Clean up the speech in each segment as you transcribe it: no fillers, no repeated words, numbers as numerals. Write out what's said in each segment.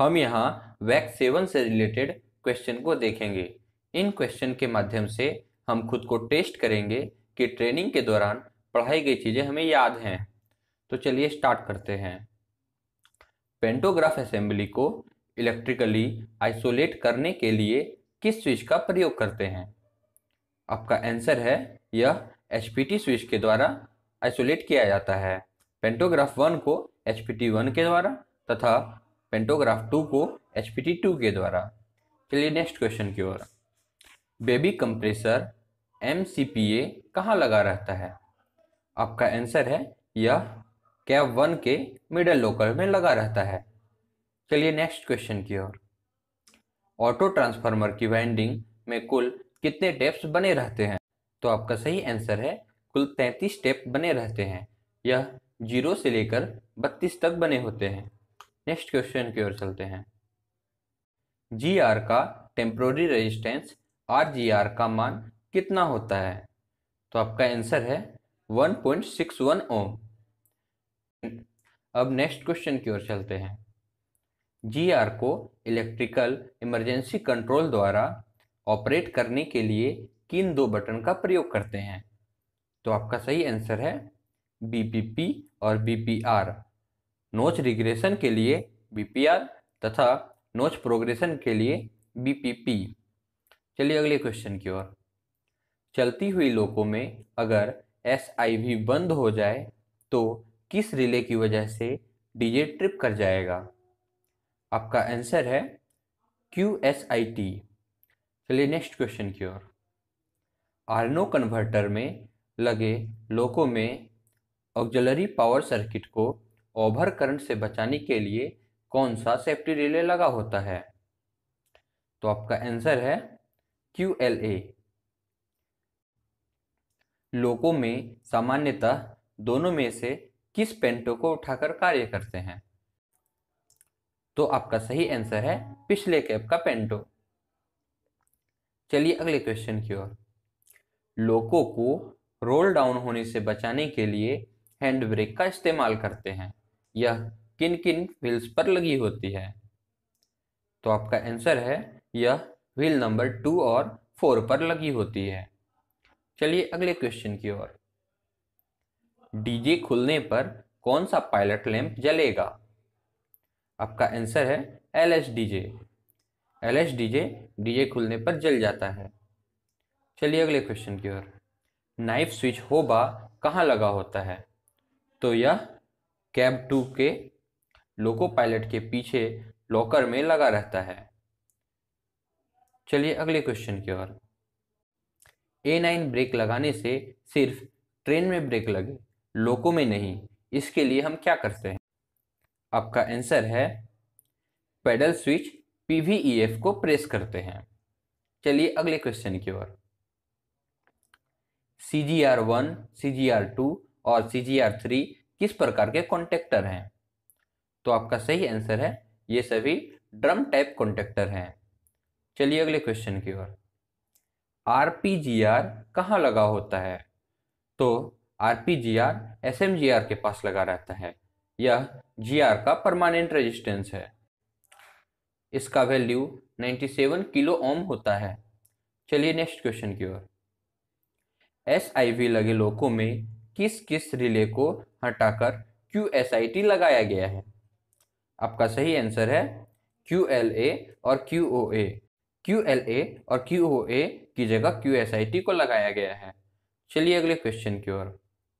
हम यहाँ wag7 से रिलेटेड क्वेश्चन को देखेंगे। इन क्वेश्चन के माध्यम से हम खुद को टेस्ट करेंगे कि ट्रेनिंग के दौरान पढ़ाई गई चीज़ें हमें याद हैं। तो चलिए स्टार्ट करते हैं। पेंटोग्राफ असेंबली को इलेक्ट्रिकली आइसोलेट करने के लिए किस स्विच का प्रयोग करते हैं? आपका आंसर है यह HPT स्विच के द्वारा आइसोलेट किया जाता है। पेंटोग्राफ 1 को HPT 1 के द्वारा तथा पेंटोग्राफ 2 को HPT 2 के द्वारा। चलिए नेक्स्ट क्वेश्चन की ओर। बेबी कंप्रेसर MCPA कहाँ लगा रहता है? आपका आंसर है यह कैब 1 के मिडल लोकर में लगा रहता है। चलिए नेक्स्ट क्वेश्चन की ओर। ऑटो ट्रांसफार्मर की वाइंडिंग में कुल कितने टेप्स बने रहते हैं? तो आपका सही आंसर है कुल 33 टेप बने रहते हैं। यह 0 से लेकर 32 तक बने होते हैं। नेक्स्ट क्वेश्चन की ओर चलते हैं। GR का टेम्पोररी रेजिस्टेंस RGR का मान कितना होता है? तो आपका आंसर है 1.61 ओम। अब नेक्स्ट क्वेश्चन की ओर चलते हैं। GR को इलेक्ट्रिकल इमरजेंसी कंट्रोल द्वारा ऑपरेट करने के लिए किन दो बटन का प्रयोग करते हैं? तो आपका सही आंसर है BPP और BPR। नोच रिग्रेशन के लिए BPR तथा नोच प्रोग्रेशन के लिए BPP। चलिए अगले क्वेश्चन की ओर। चलती हुई लोको में अगर SIV बंद हो जाए तो किस रिले की वजह से DJ ट्रिप कर जाएगा? आपका आंसर है QSIT। चलिए नेक्स्ट क्वेश्चन की ओर। आर्नो कन्वर्टर में लगे लोको में ऑक्सिलरी पावर सर्किट को ओवर करंट से बचाने के लिए कौन सा सेफ्टी रिले लगा होता है? तो आपका आंसर है QLA। लोको में सामान्यतः दोनों में से किस पेंटो को उठाकर कार्य करते हैं? तो आपका सही आंसर है पिछले कैब का पेंटो। चलिए अगले क्वेश्चन की ओर। लोको को रोल डाउन होने से बचाने के लिए हैंड ब्रेक का इस्तेमाल करते हैं। यह किन किन व्हील्स पर लगी होती है? तो आपका आंसर है यह व्हील नंबर 2 और 4 पर लगी होती है। चलिए अगले क्वेश्चन की ओर। डीजे खुलने पर कौन सा पायलट लैंप जलेगा? आपका आंसर है LSDJ। LSDJ डीजे खुलने पर जल जाता है। चलिए अगले क्वेश्चन की ओर। नाइफ स्विच होबा कहाँ लगा होता है? तो यह कैब 2 के लोको पायलट के पीछे लॉकर में लगा रहता है। चलिए अगले क्वेश्चन की ओर। A9 ब्रेक लगाने से सिर्फ ट्रेन में ब्रेक लगे, लोको में नहीं, इसके लिए हम क्या करते हैं? आपका आंसर है पेडल स्विच PVEF को प्रेस करते हैं। चलिए अगले क्वेश्चन की ओर। CGR1, CGR2 और CGR3 किस प्रकार के कॉन्टेक्टर हैं? तो आपका सही आंसर है ये सभी ड्रम टाइप कॉन्टेक्टर हैं। चलिए अगले क्वेश्चन की ओर। RPGR कहाँ लगा होता है? तो RPGR SMGR के पास लगा रहता है। यह GR का परमानेंट रेजिस्टेंस है। इसका वैल्यू 97 किलो ओम होता है। चलिए नेक्स्ट क्वेश्चन की ओर। SIV लगे लोको में किस किस रिले को हटाकर QSIT लगाया गया है? आपका सही आंसर है QLA और QOA। QLA और QOA की जगह QSIT को लगाया गया है। चलिए अगले क्वेश्चन की ओर।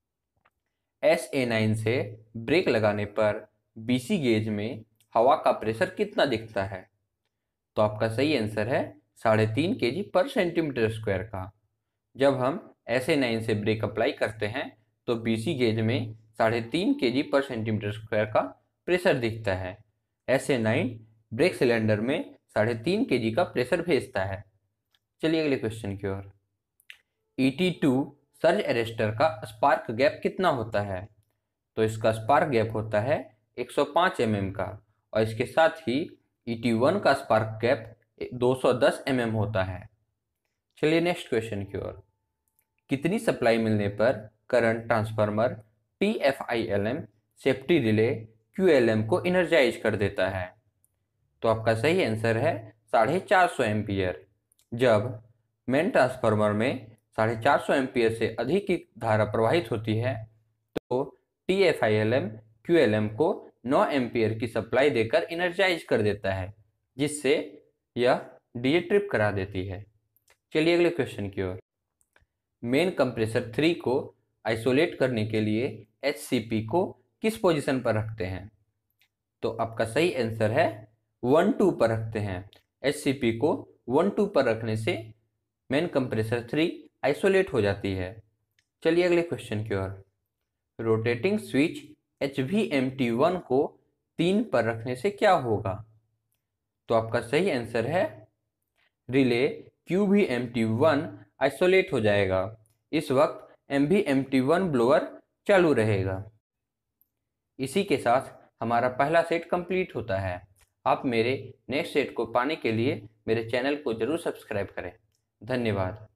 SA9 से ब्रेक लगाने पर BC गेज में हवा का प्रेशर कितना दिखता है? तो आपका सही आंसर है 3.5 kg पर सेंटीमीटर स्क्वायर का। जब हम SA9 से ब्रेक अप्लाई करते हैं तो BC गेज में 3.5 kg पर सेंटीमीटर स्क्वायर का प्रेशर दिखता है। SA9 ब्रेक सिलेंडर में 3.5 kg का प्रेशर भेजता है। चलिए अगले क्वेश्चन की ओर। ET2 सर्ज अरेस्टर का स्पार्क गैप कितना होता है? तो इसका स्पार्क गैप होता है 105 mm का और इसके साथ ही ET1 का स्पार्क गैप 210 mm होता है। चलिए नेक्स्ट क्वेश्चन की ओर। कितनी सप्लाई मिलने पर current transformer TFILM safety relay QLM को इनर्जाइज कर देता है? तो आपका सही आंसर है 450 एम्पियर। जब मेन ट्रांसफार्मर में 450 एम्पियर से अधिक की धारा प्रवाहित होती है तो TFILM QLM को 9 एम्पियर की सप्लाई देकर इनर्जाइज कर देता है, जिससे यह डीजे ट्रिप करा देती है। चलिए अगले क्वेश्चन की ओर। मेन कंप्रेसर 3 को आइसोलेट करने के लिए HCP को किस पोजीशन पर रखते हैं? तो आपका सही आंसर है 1-2 पर रखते हैं। HCP को 1-2 पर रखने से मेन कंप्रेसर 3 आइसोलेट हो जाती है। चलिए अगले क्वेश्चन की ओर। रोटेटिंग स्विच HVMT1 को 3 पर रखने से क्या होगा? तो आपका सही आंसर है रिले QVMT1 आइसोलेट हो जाएगा। इस वक्त MVMT1 ब्लोअर चालू रहेगा। इसी के साथ हमारा पहला सेट कंप्लीट होता है। आप मेरे नेक्स्ट सेट को पाने के लिए मेरे चैनल को जरूर सब्सक्राइब करें। धन्यवाद।